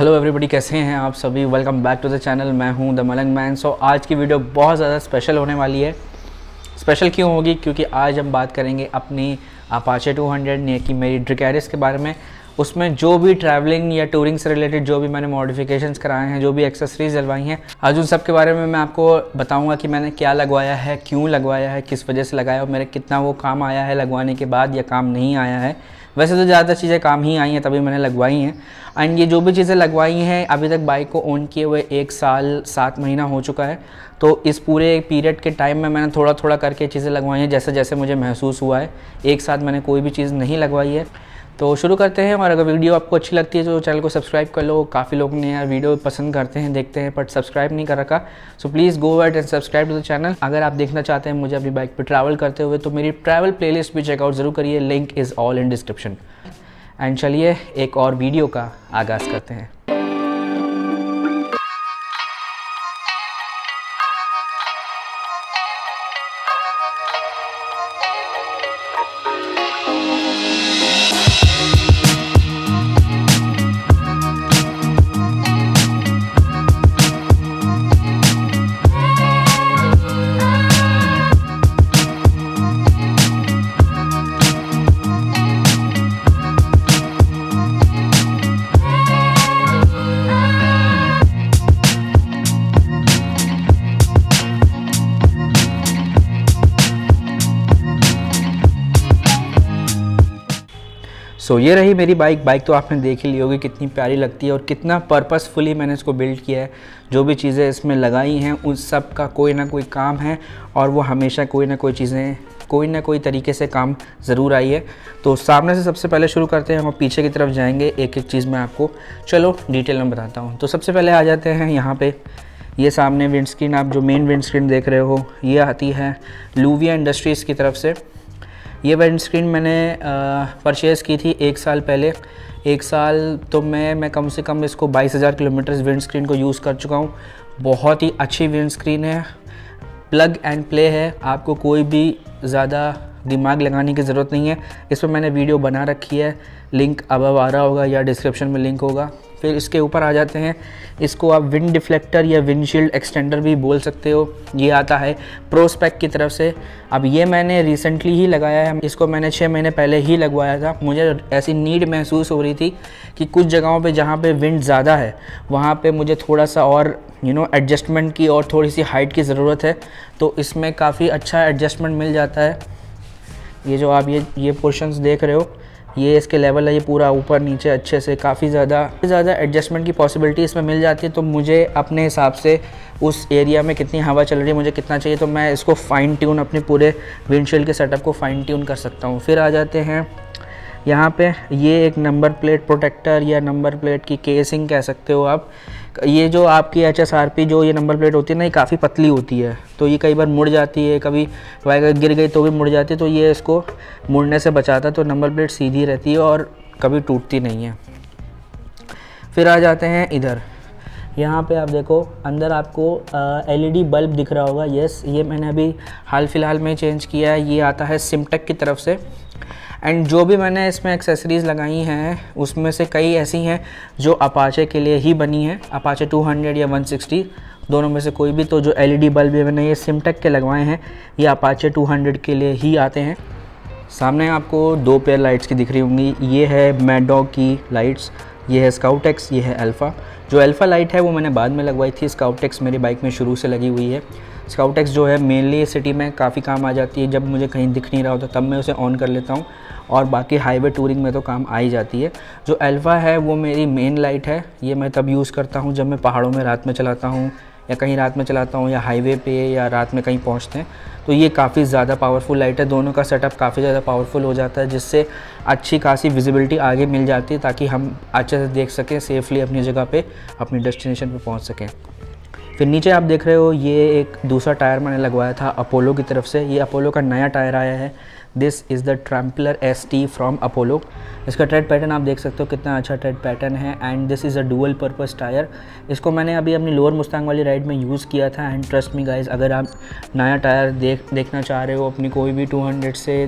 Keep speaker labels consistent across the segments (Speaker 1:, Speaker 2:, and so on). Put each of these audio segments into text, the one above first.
Speaker 1: Hello everybody, कैसे हैं आप सभी। Welcome back to the channel. मैं हूं द मलंग मैन। सो आज की वीडियो बहुत ज़्यादा स्पेशल होने वाली है। स्पेशल क्यों होगी? क्योंकि आज हम बात करेंगे अपनी अपाचे 200 यानी कि मेरी ड्रिकैरिस के बारे में। उसमें जो भी ट्रैवलिंग या टूरिंग से रिलेटेड जो भी मैंने मॉडिफिकेशंस कराए हैं, जो भी एक्सेसरीज डलवाई हैं, आज उन सब के बारे में मैं आपको बताऊंगा कि मैंने क्या लगवाया है, क्यों लगवाया है, किस वजह से लगाया और मेरे कितना वो काम आया है लगवाने के बाद या काम नहीं आया है। वैसे तो ज़्यादातर चीज़ें काम ही आई हैं, तभी मैंने लगवाई हैं। एंड ये जो भी चीज़ें लगवाई हैं, अभी तक बाइक को ओन किए हुए 1 साल 7 महीना हो चुका है। तो इस पूरे पीरियड के टाइम में मैंने थोड़ा थोड़ा करके चीज़ें लगवाई हैं, जैसे जैसे मुझे महसूस हुआ है। एक साथ मैंने कोई भी चीज़ नहीं लगवाई है। तो शुरू करते हैं। और अगर वीडियो आपको अच्छी लगती है तो चैनल को सब्सक्राइब कर लो। काफ़ी लोग ने यार वीडियो पसंद करते हैं, देखते हैं, बट सब्सक्राइब नहीं कर रखा। So please go ahead and subscribe to the channel. अगर आप देखना चाहते हैं मुझे अपनी बाइक पर ट्रैवल करते हुए तो मेरी ट्रैवल प्लेलिस्ट भी चेकआउट ज़रूर करिए। Link is all in description. And चलिए एक और वीडियो का आगाज़ करते हैं। सो ये रही मेरी बाइक तो आपने देख ही ली होगी कितनी प्यारी लगती है और कितना पर्पसफुली मैंने इसको बिल्ड किया है। जो भी चीज़ें इसमें लगाई हैं उस सब का कोई ना कोई काम है और वो हमेशा कोई ना कोई चीज़ें कोई ना कोई तरीके से काम ज़रूर आई है। तो सामने से सबसे पहले शुरू करते हैं हम, पीछे की तरफ जाएंगे। एक एक चीज़ मैं आपको चलो डिटेल में बताता हूँ। तो सबसे पहले आ जाते हैं यहाँ पे। ये सामने विंडस्क्रीन, आप जो मेन विंडस्क्रीन देख रहे हो, ये आती है लूविया इंडस्ट्रीज़ की तरफ से। ये विंडस्क्रीन मैंने परचेज़ की थी 1 साल पहले। 1 साल तो मैं कम से कम इसको 22,000 किलोमीटर विंडस्क्रीन को यूज़ कर चुका हूँ। बहुत ही अच्छी विंडस्क्रीन है, प्लग एंड प्ले है, आपको कोई भी ज़्यादा दिमाग लगाने की ज़रूरत नहीं है। इस पर मैंने वीडियो बना रखी है, लिंक अबव आ रहा होगा या डिस्क्रिप्शन में लिंक होगा। फिर इसके ऊपर आ जाते हैं, इसको आप विंड डिफ्लेक्टर या विंडशील्ड एक्सटेंडर भी बोल सकते हो। ये आता है प्रोस्पेक्ट की तरफ से। अब ये मैंने रिसेंटली ही लगाया है, इसको मैंने 6 महीने पहले ही लगवाया था। मुझे ऐसी नीड महसूस हो रही थी कि कुछ जगहों पे जहाँ पे विंड ज़्यादा है वहाँ पे मुझे थोड़ा सा और एडजस्टमेंट की और थोड़ी सी हाइट की ज़रूरत है। तो इसमें काफ़ी अच्छा एडजस्टमेंट मिल जाता है। ये जो आप ये पोर्शंस देख रहे हो, ये इसके लेवल है, ये पूरा ऊपर नीचे अच्छे से काफ़ी ज़्यादा एडजस्टमेंट की पॉसिबिलिटी इसमें मिल जाती है। तो मुझे अपने हिसाब से उस एरिया में कितनी हवा चल रही है, मुझे कितना चाहिए, तो मैं इसको फ़ाइन ट्यून अपने पूरे विंडशील्ड के सेटअप को फ़ाइन ट्यून कर सकता हूँ। फिर आ जाते हैं यहाँ पे, ये एक नंबर प्लेट प्रोटेक्टर या नंबर प्लेट की केसिंग कह सकते हो आप। ये जो आपकी HSRP जो ये नंबर प्लेट होती है ना, ये काफ़ी पतली होती है, तो ये कई बार मुड़ जाती है, कभी बाइक गिर गई तो भी मुड़ जाती है। तो ये इसको मुड़ने से बचाता है, तो नंबर प्लेट सीधी रहती है और कभी टूटती नहीं है। फिर आ जाते हैं इधर, यहाँ पे आप देखो अंदर आपको LED बल्ब दिख रहा होगा। यस, ये मैंने अभी हाल फिलहाल में चेंज किया है। ये आता है सिमटेक की तरफ से। एंड जो भी मैंने इसमें एक्सेसरीज़ लगाई हैं उसमें से कई ऐसी हैं जो अपाचे के लिए ही बनी हैं, अपाचे 200 या 160 दोनों में से कोई भी। तो जो LED बल्ब मैंने ये सिमटेक के लगवाए हैं, ये अपाचे 200 के लिए ही आते हैं। सामने आपको 2 पेयर लाइट्स की दिख रही होंगी। ये है मैड डॉग की लाइट्स, ये है स्काउटेक्स, ये है अल्फ़ा। जो अल्फ़ा लाइट है वो मैंने बाद में लगवाई थी, स्काउटेक्स मेरी बाइक में शुरू से लगी हुई है। स्काउटेक्स जो है मेनली सिटी में काफ़ी काम आ जाती है, जब मुझे कहीं दिख नहीं रहा होता तब मैं उसे ऑन कर लेता हूँ, और बाकी हाईवे टूरिंग में तो काम आ ही जाती है। जो अल्फ़ा है वो मेरी मेन लाइट है, ये मैं तब यूज़ करता हूँ जब मैं पहाड़ों में रात में चलाता हूँ या कहीं रात में चलाता हूँ या हाईवे पे या रात में कहीं पहुँचते हैं। तो ये काफ़ी ज़्यादा पावरफुल लाइट है, दोनों का सेटअप काफ़ी ज़्यादा पावरफुल हो जाता है, जिससे अच्छी खासी विजिबिलिटी आगे मिल जाती है ताकि हम अच्छे से देख सकें, सेफली अपनी जगह पे अपनी डेस्टिनेशन पे पहुंच सकें। फिर नीचे आप देख रहे हो, ये एक दूसरा टायर मैंने लगवाया था अपोलो की तरफ से। ये अपोलो का नया टायर आया है this is the trampler ST from Apollo. इसका ट्रेड पैटर्न आप देख सकते हो कितना अच्छा ट्रेड पैटर्न है। And this is a dual purpose tyre. इसको मैंने अभी अपनी लोअर मुस्तांग वाली राइड में यूज़ किया था। एंड ट्रस्ट मी गाइज, अगर आप नया टायर देखना चाह रहे हो अपनी कोई भी 200 से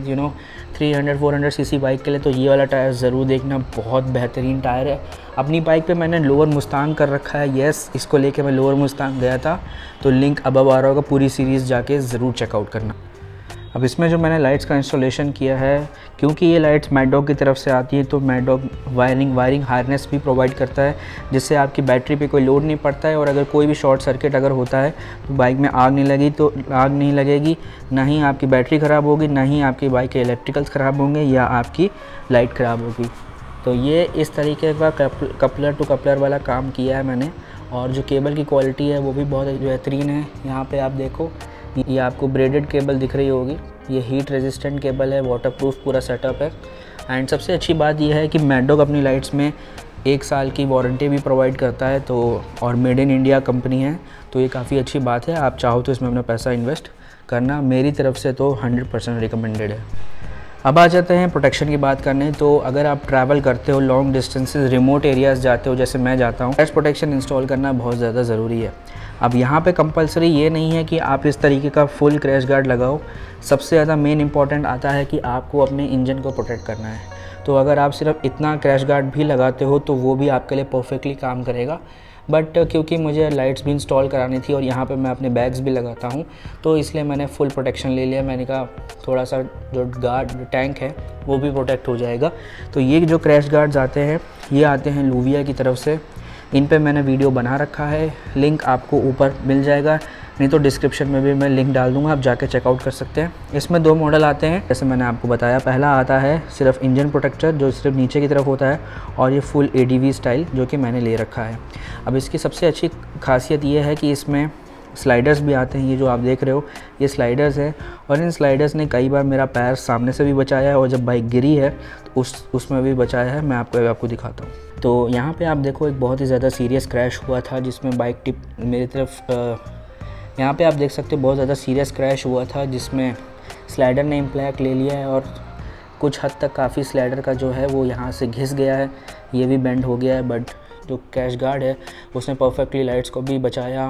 Speaker 1: 300-400 सीसी बाइक के लिए, तो ये वाला टायर ज़रूर देखना, बहुत बेहतरीन टायर है। अपनी बाइक पे मैंने लोअर मुस्तांग कर रखा है। येस, इसको लेके मैं लोअर मुस्तांग गया था, तो लिंक अबव आ रहा होगा, पूरी सीरीज़ जाके ज़रूर चेकआउट करना। अब इसमें जो मैंने लाइट्स का इंस्टॉलेशन किया है, क्योंकि ये लाइट्स मैड डॉग की तरफ से आती है, तो मैड डॉग वायरिंग हार्नेस भी प्रोवाइड करता है, जिससे आपकी बैटरी पे कोई लोड नहीं पड़ता है। और अगर कोई भी शॉर्ट सर्किट अगर होता है तो बाइक में आग नहीं लगेगी, ना ही आपकी बैटरी ख़राब होगी, ना ही आपकी बाइक के इलेक्ट्रिकल्स ख़राब होंगे या आपकी लाइट ख़राब होगी। तो ये इस तरीके का कपलर टू कपलर वाला काम किया है मैंने। और जो केबल की क्वालिटी है वो भी बहुत बेहतरीन है। यहाँ पे आप देखो, ये आपको ब्रेडेड केबल दिख रही होगी, ये हीट रेजिस्टेंट केबल है, वाटरप्रूफ पूरा सेटअप है। एंड सबसे अच्छी बात यह है कि मैड डॉग अपनी लाइट्स में 1 साल की वारंटी भी प्रोवाइड करता है, तो और मेड इन इंडिया कंपनी है, तो ये काफ़ी अच्छी बात है। आप चाहो तो इसमें अपना पैसा इन्वेस्ट करना, मेरी तरफ से तो 100% रिकमेंडेड है। अब आ जाते हैं प्रोटेक्शन की बात करने। तो अगर आप ट्रैवल करते हो, लॉन्ग डिस्टेंसेस, रिमोट एरियाज़ जाते हो, जैसे मैं जाता हूँ, क्रैश प्रोटेक्शन इंस्टॉल करना बहुत ज़्यादा ज़रूरी है। अब यहाँ पे कंपलसरी ये नहीं है कि आप इस तरीके का फुल क्रैश गार्ड लगाओ। सबसे ज़्यादा मेन इंपॉर्टेंट आता है कि आपको अपने इंजन को प्रोटेक्ट करना है। तो अगर आप सिर्फ इतना क्रैश गार्ड भी लगाते हो तो वो भी आपके लिए परफेक्टली काम करेगा। बट क्योंकि मुझे लाइट्स भी इंस्टॉल करानी थी और यहाँ पे मैं अपने बैग्स भी लगाता हूँ, तो इसलिए मैंने फुल प्रोटेक्शन ले लिया। मैंने कहा थोड़ा सा जो टैंक है वो भी प्रोटेक्ट हो जाएगा। तो ये जो क्रैश गार्ड्स आते हैं, ये आते हैं लूविया की तरफ से। इन पे मैंने वीडियो बना रखा है, लिंक आपको ऊपर मिल जाएगा, नहीं तो डिस्क्रिप्शन में भी मैं लिंक डाल दूंगा, आप जाके चेकआउट कर सकते हैं। इसमें 2 मॉडल आते हैं, जैसे मैंने आपको बताया। पहला आता है सिर्फ इंजन प्रोटेक्टर, जो सिर्फ नीचे की तरफ होता है, और ये फुल ADV स्टाइल, जो कि मैंने ले रखा है। अब इसकी सबसे अच्छी खासियत ये है कि इसमें स्लाइडर्स भी आते हैं। ये जो आप देख रहे हो, ये स्लाइडर्स है, और इन स्लाइडर्स ने कई बार मेरा पैर सामने से भी बचाया है, और जब बाइक गिरी है तो उसमें भी बचाया है। मैं आपको दिखाता हूँ। तो यहाँ पे आप देखो, एक बहुत ही ज़्यादा सीरियस क्रैश हुआ था, जिसमें बाइक टिप मेरी तरफ, यहाँ पे आप देख सकते हो बहुत ज़्यादा सीरियस क्रैश हुआ था, जिसमें स्लाइडर ने इम्पैक्ट ले लिया है, और कुछ हद तक काफ़ी स्लाइडर का जो है वो यहाँ से घिस गया है, ये भी बेंड हो गया है। बट जो क्रैश गार्ड है उसने परफेक्टली लाइट्स को भी बचाया,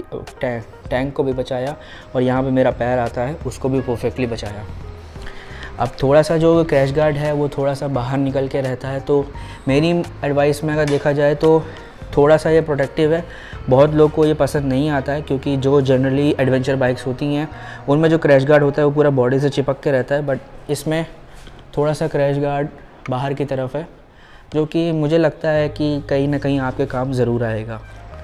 Speaker 1: टैंक को भी बचाया, और यहाँ पे मेरा पैर आता है उसको भी परफेक्टली बचाया। अब थोड़ा सा जो क्रैश गार्ड है वो थोड़ा सा बाहर निकल के रहता है, तो मेरी एडवाइस में अगर देखा जाए तो थोड़ा सा ये प्रोटेक्टिव है। बहुत लोग को ये पसंद नहीं आता है, क्योंकि जो जनरली एडवेंचर बाइक्स होती हैं उनमें जो क्रैश गार्ड होता है वो पूरा बॉडी से चिपक के रहता है, बट इसमें थोड़ा सा क्रैश गार्ड बाहर की तरफ है, जो कि मुझे लगता है कि कहीं ना कहीं आपके काम ज़रूर आएगा।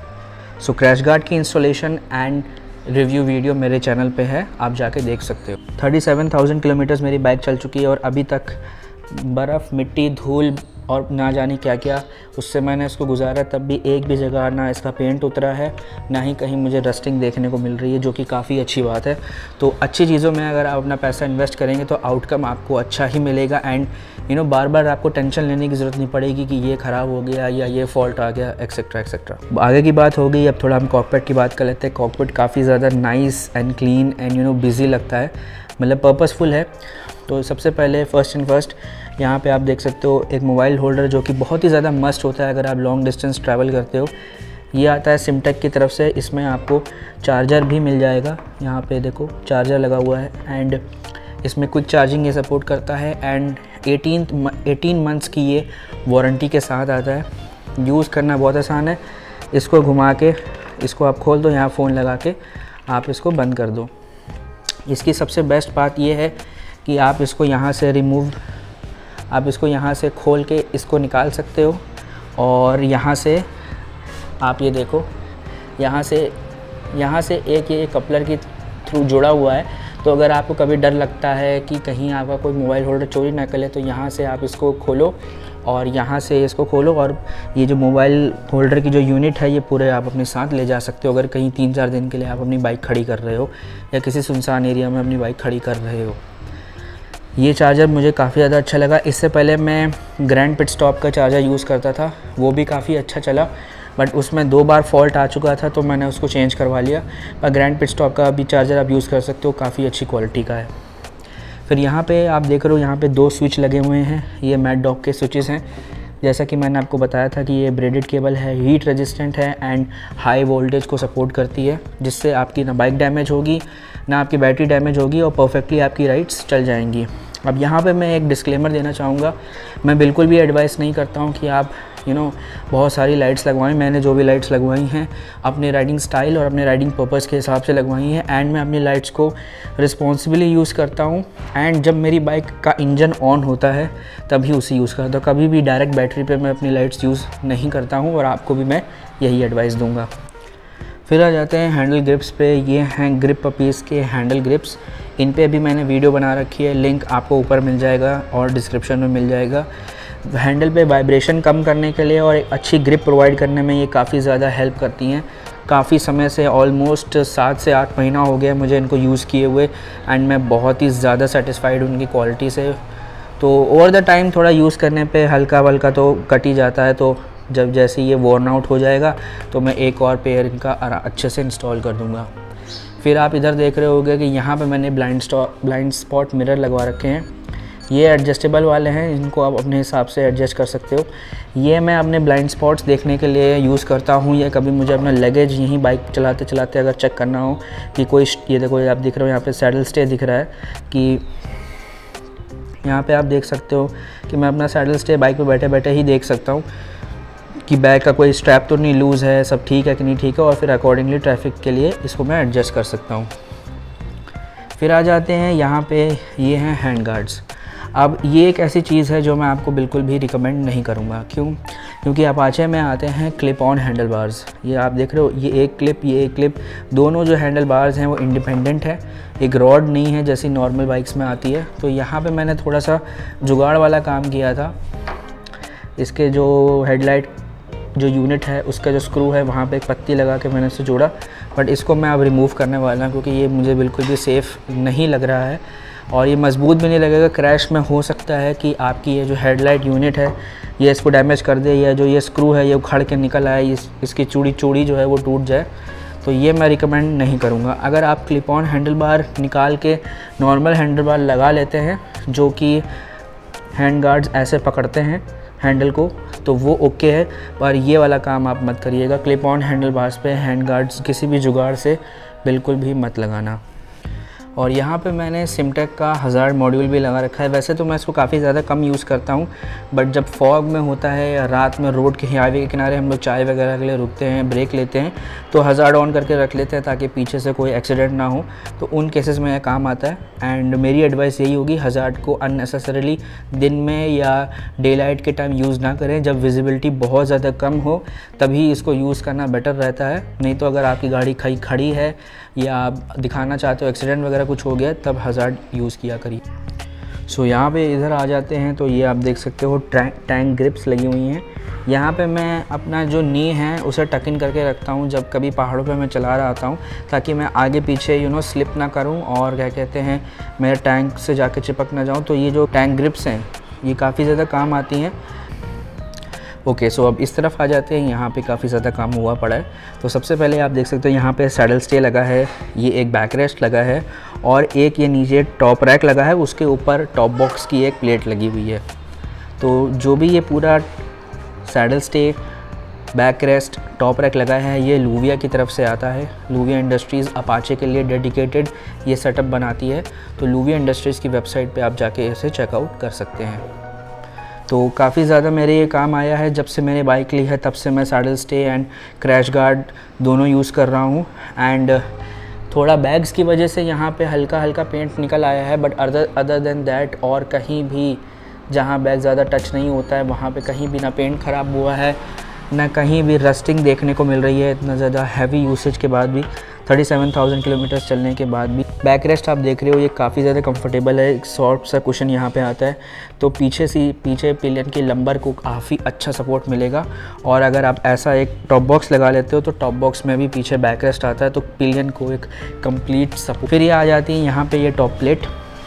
Speaker 1: सो क्रैश गार्ड की इंस्टॉलेशन एंड रिव्यू वीडियो मेरे चैनल पे है, आप जाके देख सकते हो। 37,000 किलोमीटर्स मेरी बाइक चल चुकी है, और अभी तक बर्फ़, मिट्टी, धूल और ना जाने क्या क्या उससे मैंने इसको गुजारा, तब भी एक भी जगह ना इसका पेंट उतरा है, ना ही कहीं मुझे रस्टिंग देखने को मिल रही है, जो कि काफ़ी अच्छी बात है। तो अच्छी चीज़ों में अगर आप अपना पैसा इन्वेस्ट करेंगे तो आउटकम आपको अच्छा ही मिलेगा। एंड बार बार आपको टेंशन लेने की ज़रूरत नहीं पड़ेगी कि ये ख़राब हो गया या ये फॉल्ट आ गया, एक्सेट्रा एक्सेट्रा। आगे की बात हो गई, अब थोड़ा हम कॉकपिट की बात कर लेते हैं। कॉकपिट काफ़ी ज़्यादा nice and clean and busy लगता है, मतलब पर्पसफुल है। तो सबसे पहले फर्स्ट यहाँ पे आप देख सकते हो एक मोबाइल होल्डर, जो कि बहुत ही ज़्यादा मस्ट होता है अगर आप लॉन्ग डिस्टेंस ट्रैवल करते हो। ये आता है सिमटेक की तरफ से, इसमें आपको चार्जर भी मिल जाएगा। यहाँ पे देखो चार्जर लगा हुआ है, एंड इसमें क्विक चार्जिंग ये सपोर्ट करता है, एंड 18 मंथ्स की ये वारंटी के साथ आता है। यूज़ करना बहुत आसान है, इसको घुमा के इसको आप खोल दो, यहाँ फ़ोन लगा के आप इसको बंद कर दो। इसकी सबसे बेस्ट बात ये है कि आप इसको यहाँ से खोल के इसको निकाल सकते हो, और यहाँ से आप ये देखो, यहाँ से एक ये कपलर के थ्रू जुड़ा हुआ है। तो अगर आपको कभी डर लगता है कि कहीं आपका कोई मोबाइल होल्डर चोरी ना कर ले, तो यहाँ से आप इसको खोलो, और यहाँ से इसको खोलो, और ये जो मोबाइल होल्डर की जो यूनिट है ये पूरे आप अपने साथ ले जा सकते हो। अगर कहीं 3-4 दिन के लिए आप अपनी बाइक खड़ी कर रहे हो, या किसी सुनसान एरिया में अपनी बाइक खड़ी कर रहे हो। ये चार्जर मुझे काफ़ी ज़्यादा अच्छा लगा। इससे पहले मैं ग्रैंड पिट स्टॉप का चार्जर यूज़ करता था, वो भी काफ़ी अच्छा चला, बट उसमें 2 बार फॉल्ट आ चुका था, तो मैंने उसको चेंज करवा लिया। पर ग्रैंड पिट स्टॉप का भी चार्जर आप यूज़ कर सकते हो, काफ़ी अच्छी क्वालिटी का है। फिर यहाँ पे आप देख रहे हो यहाँ पे 2 स्विच लगे हुए हैं, ये मैड डॉग के स्विचेस हैं। जैसा कि मैंने आपको बताया था कि ये ब्रेडेड केबल है, हीट रेजिस्टेंट है एंड हाई वोल्टेज को सपोर्ट करती है, जिससे आपकी ना बाइक डैमेज होगी ना आपकी बैटरी डैमेज होगी और परफेक्टली आपकी राइड्स चल जाएंगी। अब यहाँ पे मैं एक डिस्क्लेमर देना चाहूँगा, मैं बिल्कुल भी एडवाइस नहीं करता हूँ कि आप बहुत सारी लाइट्स लगवाएं। मैंने जो भी लाइट्स लगवाई हैं अपने राइडिंग स्टाइल और अपने राइडिंग पर्पज़ के हिसाब से लगवाई हैं एंड मैं अपनी लाइट्स को रिस्पॉन्सिबली यूज़ करता हूँ एंड जब मेरी बाइक का इंजन ऑन होता है तभी उसे यूज़ करता हूँ। कभी भी डायरेक्ट बैटरी पे मैं अपनी लाइट्स यूज़ नहीं करता हूँ और आपको भी मैं यही एडवाइस दूँगा। फिर आ जाते हैं हैंडल ग्रिप्स पे। ये हैं ग्रिप पपीज़ के हैंडल ग्रिप्स। इन पे भी मैंने वीडियो बना रखी है, लिंक आपको ऊपर मिल जाएगा और डिस्क्रिप्शन में मिल जाएगा। हैंडल पे वाइब्रेशन कम करने के लिए और एक अच्छी ग्रिप प्रोवाइड करने में ये काफ़ी ज़्यादा हेल्प करती हैं। काफ़ी समय से ऑलमोस्ट 7 से 8 महीना हो गया मुझे इनको यूज़ किए हुए एंड मैं बहुत ही ज़्यादा सेटिस्फाइड उनकी क्वालिटी से। तो ओवर द टाइम थोड़ा यूज़ करने पे हल्का वल्का तो कट ही जाता है, तो जब जैसे ये वॉर्न आउट हो जाएगा तो मैं एक और पेयर इनका अच्छे से इंस्टॉल कर दूँगा। फिर आप इधर देख रहे होंगे कि यहाँ पे मैंने ब्लाइंड स्पॉट मिरर लगवा रखे हैं। ये एडजस्टेबल वाले हैं, इनको आप अपने हिसाब से एडजस्ट कर सकते हो। ये मैं अपने ब्लाइंड स्पॉट्स देखने के लिए यूज़ करता हूँ या कभी मुझे अपना लगेज यहीं बाइक चलाते चलाते अगर चेक करना हो कि कोई, ये देखो आप देख रहे हो यहाँ पे सैडल स्टे दिख रहा है कि यहाँ पे आप देख सकते हो कि मैं अपना सैडल स्टे बाइक पे बैठे बैठे ही देख सकता हूँ कि बैग का कोई स्ट्रैप तो नहीं लूज़ है, सब ठीक है कि नहीं ठीक है, और फिर अकॉर्डिंगली ट्रैफिक के लिए इसको मैं एडजस्ट कर सकता हूँ। फिर आ जाते हैं यहाँ पे, ये हैं हैंड गार्ड्स। अब ये एक ऐसी चीज़ है जो मैं आपको बिल्कुल भी रिकमेंड नहीं करूँगा। क्यों? क्योंकि अपाचे में आते हैं क्लिप ऑन हैंडल बार्स। ये आप देख रहे हो, ये एक क्लिप, दोनों जो हैंडल बार्स हैं वो इंडिपेंडेंट है, एक रॉड नहीं है जैसी नॉर्मल बाइक्स में आती है। तो यहाँ पे मैंने थोड़ा सा जुगाड़ वाला काम किया था। इसके जो हेडलाइट जो यूनिट है उसका जो स्क्रू है वहाँ पे एक पत्ती लगा के मैंने इसे जोड़ा, बट इसको मैं अब रिमूव करने वाला हूँ क्योंकि ये मुझे बिल्कुल भी सेफ़ नहीं लग रहा है और ये मजबूत भी नहीं लगेगा। क्रैश में हो सकता है कि आपकी ये जो हेडलाइट यूनिट है ये इसको डैमेज कर दे, या जो ये स्क्रू है ये उखड़ के निकल आए, इसकी चूड़ी जो है वो टूट जाए। तो ये मैं रिकमेंड नहीं करूँगा। अगर आप क्लिप ऑन हैंडल बार निकाल के नॉर्मल हैंडल बार लगा लेते हैं जो कि हैंड गार्ड्स ऐसे पकड़ते हैं हैंडल को, तो वो ओके है, पर ये वाला काम आप मत करिएगा। क्लिप ऑन हैंडल बार्स पे हैंड गार्ड्स किसी भी जुगाड़ से बिल्कुल भी मत लगाना। और यहाँ पे मैंने सिमटेक का हज़ार्ड मॉड्यूल भी लगा रखा है। वैसे तो मैं इसको काफ़ी ज़्यादा कम यूज़ करता हूँ, बट जब फॉग में होता है या रात में रोड के हाईवे के किनारे हम लोग चाय वगैरह के लिए रुकते हैं, ब्रेक लेते हैं, तो हज़ार्ड ऑन करके रख लेते हैं ताकि पीछे से कोई एक्सीडेंट ना हो। तो उन केसेस में यह काम आता है। एंड मेरी एडवाइस यही होगी, हज़ार्ड को अननेसेसरीली दिन में या डे लाइट के टाइम यूज़ ना करें। जब विजिबिलिटी बहुत ज़्यादा कम हो तभी इसको यूज़ करना बेटर रहता है। नहीं तो अगर आपकी गाड़ी खड़ी है या आप दिखाना चाहते हो एक्सीडेंट वगैरह कुछ हो गया, तब हज़ार्ड यूज़ किया करिए। सो यहाँ पे इधर आ जाते हैं तो ये आप देख सकते हो टैंक ग्रिप्स लगी हुई हैं। यहाँ पे मैं अपना जो नी है उसे टक इन करके रखता हूँ जब कभी पहाड़ों पे मैं चला रहा होता हूँ, ताकि मैं आगे पीछे स्लिप ना करूँ और क्या कहते हैं मेरे टैंक से जाके चिपक ना जाऊँ। तो ये जो टैंक ग्रिप्स हैं ये काफ़ी ज़्यादा काम आती हैं। ओके, सो अब इस तरफ आ जाते हैं। यहाँ पे काफ़ी ज़्यादा काम हुआ पड़ा है। तो सबसे पहले आप देख सकते हो यहाँ पे सैडल स्टे लगा है, ये एक बैक रेस्ट लगा है और एक ये नीचे टॉप रैक लगा है, उसके ऊपर टॉप बॉक्स की एक प्लेट लगी हुई है। तो जो भी ये पूरा saddle stay, back rest, top rack लगा है, ये लूविया की तरफ से आता है। लूविया इंडस्ट्रीज़ अपाचे के लिए डेडिकेटेड ये सेटअप बनाती है। तो लूविया इंडस्ट्रीज़ की वेबसाइट पे आप जाके इसे चेकआउट कर सकते हैं। तो काफ़ी ज़्यादा मेरे ये काम आया है। जब से मैंने बाइक ली है तब से मैं saddle stay and crash guard दोनों यूज़ कर रहा हूँ। एंड थोड़ा बैग्स की वजह से यहाँ पे हल्का हल्का पेंट निकल आया है, बट अदर देन दैट और कहीं भी जहाँ बैग ज़्यादा टच नहीं होता है वहाँ पे कहीं भी ना पेंट ख़राब हुआ है ना कहीं भी रस्टिंग देखने को मिल रही है। इतना ज़्यादा हैवी यूसेज के बाद भी, 37,000 किलोमीटर चलने के बाद भी। बैक रेस्ट आप देख रहे हो ये काफ़ी ज़्यादा कंफर्टेबल है। एक सॉफ्ट सा कुशन यहाँ पे आता है, तो पीछे पिलियन की लंबर को काफ़ी अच्छा सपोर्ट मिलेगा। और अगर आप ऐसा एक टॉप बॉक्स लगा लेते हो तो टॉप बॉक्स में भी पीछे बैक रेस्ट आता है, तो पिलियन को एक कंप्लीट सपोर्ट। फिर ये आ जाती है यहाँ पर ये टॉप प्लेट।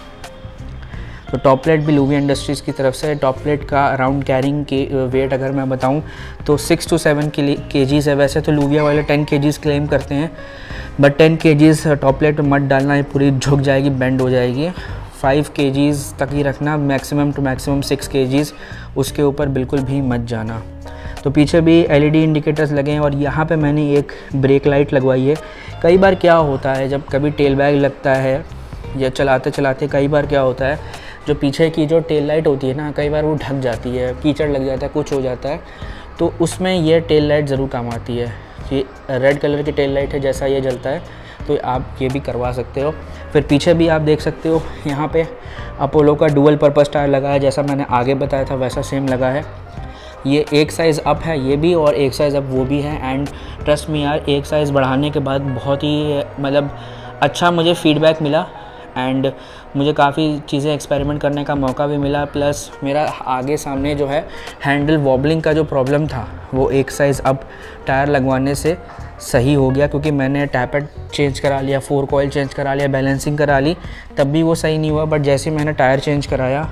Speaker 1: तो टॉप प्लेट भी लूविया इंडस्ट्रीज़ की तरफ से। टॉप प्लेट का अराउंड कैरिंग के वेट अगर मैं बताऊं तो 6 to 7 kgs है। वैसे तो लूविया वाले 10 kgs क्लेम करते हैं, बट 10 kgs टॉप प्लेट मत डालना, ये पूरी झुक जाएगी, बेंड हो जाएगी। 5 kgs तक ही रखना, मैक्सिमम टू मैक्सिमम 6 kgs, उसके ऊपर बिल्कुल भी मत जाना। तो पीछे भी LED इंडिकेटर्स लगे हैं और यहाँ पे मैंने एक ब्रेक लाइट लगवाई है। कई बार क्या होता है, जब कभी टेल बैग लगता है या चलाते चलाते कई बार क्या होता है, जो पीछे की जो टेल लाइट होती है ना, कई बार वो ढक जाती है, कीचड़ लग जाता है, कुछ हो जाता है, तो उसमें ये टेल लाइट ज़रूर काम आती है। ये रेड कलर की टेल लाइट है, जैसा ये जलता है तो आप ये भी करवा सकते हो। फिर पीछे भी आप देख सकते हो, यहाँ पे अपोलो का डुअल पर्पस टायर लगा है, जैसा मैंने आगे बताया था वैसा सेम लगा है। ये एक साइज़ अप है ये भी और एक साइज़ अप वो भी है। एंड ट्रस्ट मी यार, एक साइज़ बढ़ाने के बाद बहुत ही मतलब अच्छा मुझे फीडबैक मिला एंड मुझे काफ़ी चीज़ें एक्सपेरिमेंट करने का मौका भी मिला। प्लस मेरा आगे सामने जो है हैंडल वॉबलिंग का जो प्रॉब्लम था वो एक साइज़ अप टायर लगवाने से सही हो गया, क्योंकि मैंने टैपेड चेंज करा लिया, 4 कॉइल चेंज करा लिया, बैलेंसिंग करा ली, तब भी वो सही नहीं हुआ। बट जैसे मैंने टायर चेंज कराया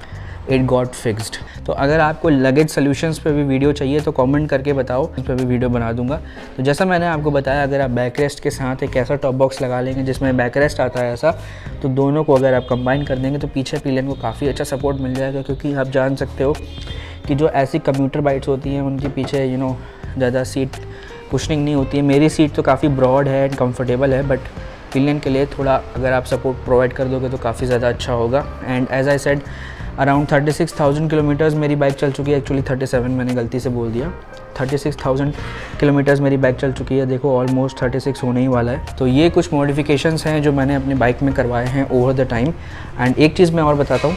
Speaker 1: इट गॉट फिक्स्ड। तो अगर आपको लगेज सॉल्यूशंस पे भी वीडियो चाहिए तो कमेंट करके बताओ, उस पर भी वीडियो बना दूंगा। तो जैसा मैंने आपको बताया, अगर आप बैक रेस्ट के साथ एक ऐसा टॉप बॉक्स लगा लेंगे जिसमें बैक रेस्ट आता है ऐसा, तो दोनों को अगर आप कंबाइन कर देंगे तो पीछे पिलियन को काफ़ी अच्छा सपोर्ट मिल जाएगा। क्योंकि आप जान सकते हो कि जो ऐसी कम्यूटर बाइक्स होती हैं उनके पीछे ज़्यादा सीट कुशनिंग नहीं होती है। मेरी सीट तो काफ़ी ब्रॉड है एंड कम्फर्टेबल है, बट पिलियन के लिए थोड़ा अगर आप सपोर्ट प्रोवाइड कर दोगे तो काफ़ी ज़्यादा अच्छा होगा। And as I said, around 36,000 kilometres मेरी बाइक चल चुकी है। एक्चुअली 37 मैंने गलती से बोल दिया, 36,000 किलोमीटर्स मेरी बाइक चल चुकी है। देखो ऑलमोस्ट 36 होने ही वाला है। तो ये कुछ मॉडिफिकेशंस हैं जो मैंने अपनी बाइक में करवाए हैं ओवर द टाइम। एंड एक चीज़ मैं और बताता हूँ,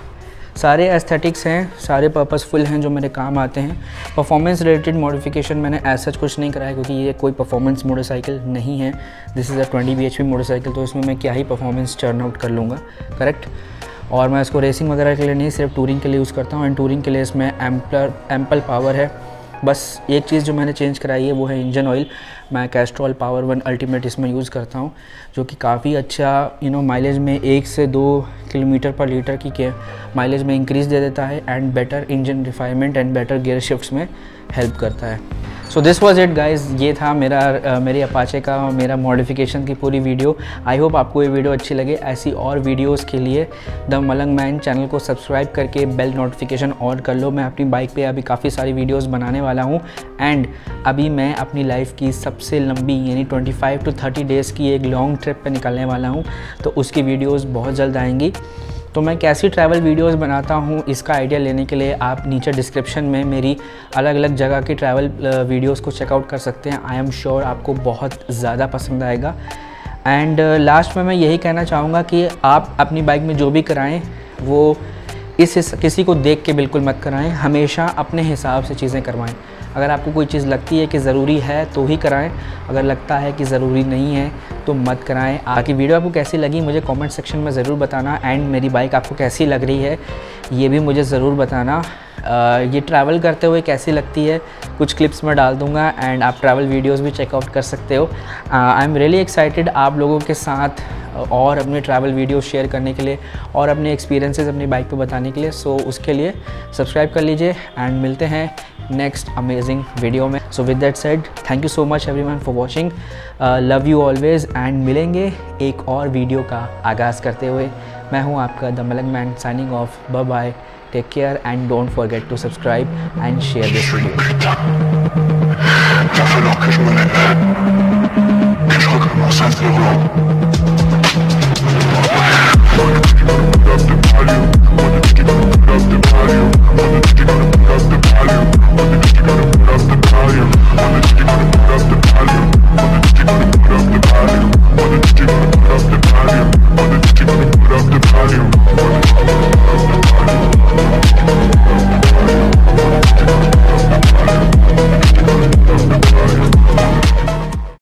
Speaker 1: सारे एस्थेटिक्स हैं, सारे पर्पसफुल हैं जो मेरे काम आते हैं। परफॉर्मेंस रिलेटेड मॉडिफिकेशन मैंने ऐसा कुछ नहीं कराया, क्योंकि ये कोई परफॉर्मेंस मोटरसाइकिल नहीं है। This is a 20 bhp motorcycle, तो इसमें मैं क्या ही परफॉर्मेंस टर्न आउट कर लूँगा, करेक्ट। और मैं इसको रेसिंग वगैरह के लिए नहीं, सिर्फ टूरिंग के लिए यूज़ करता हूँ। एंड टूरिंग के लिए इसमें एम्पल पावर है। बस एक चीज़ जो मैंने चेंज कराई है वो है इंजन ऑयल। मैं कैस्ट्रॉल पावर 1 अल्टीमेट इसमें यूज़ करता हूँ, जो कि काफ़ी अच्छा माइलेज में 1 से 2 किलोमीटर पर लीटर की माइलेज में इंक्रीज़ दे देता है and better engine refinement and better gear shifts में हेल्प करता है। So this was it guys, ये था मेरी अपाचे का मेरा मॉडिफिकेशन की पूरी वीडियो। आई होप आपको ये वीडियो अच्छी लगे। ऐसी और वीडियोस के लिए द मलंग मैन चैनल को सब्सक्राइब करके बेल नोटिफिकेशन ऑन कर लो। मैं अपनी बाइक पे अभी काफ़ी सारी वीडियोस बनाने वाला हूँ एंड अभी मैं अपनी लाइफ की सबसे लंबी यानी 25 to 30 डेज़ की एक लॉन्ग ट्रिप पे निकलने वाला हूँ, तो उसकी वीडियोस बहुत जल्द आएंगी। तो मैं कैसी ट्रैवल वीडियोस बनाता हूँ इसका आइडिया लेने के लिए आप नीचे डिस्क्रिप्शन में मेरी अलग अलग जगह की ट्रैवल वीडियोस को चेकआउट कर सकते हैं। आई एम श्योर आपको बहुत ज़्यादा पसंद आएगा। एंड लास्ट में मैं यही कहना चाहूँगा कि आप अपनी बाइक में जो भी कराएं वो किसी को देख के बिल्कुल मत कराएं, हमेशा अपने हिसाब से चीज़ें करवाएं। अगर आपको कोई चीज़ लगती है कि ज़रूरी है तो ही कराएं, अगर लगता है कि ज़रूरी नहीं है तो मत कराएं। बाकी वीडियो आपको कैसी लगी मुझे कमेंट सेक्शन में ज़रूर बताना। एंड मेरी बाइक आपको कैसी लग रही है ये भी मुझे ज़रूर बताना। ये ट्रैवल करते हुए कैसी लगती है कुछ क्लिप्स में डाल दूंगा एंड आप ट्रैवल वीडियोस भी चेकआउट कर सकते हो। आई एम रियली एक्साइटेड आप लोगों के साथ और अपने ट्रैवल वीडियो शेयर करने के लिए और अपने एक्सपीरियंसेस अपनी बाइक पे बताने के लिए। सो उसके लिए सब्सक्राइब कर लीजिए एंड मिलते हैं नेक्स्ट अमेजिंग वीडियो में। So with that said, thank you so much everyone for watching, love you always and मिलेंगे एक और वीडियो का आगाज़ करते हुए। मैं हूँ आपका the Malang man signing off, bye bye, take care and don't forget to subscribe and share this video.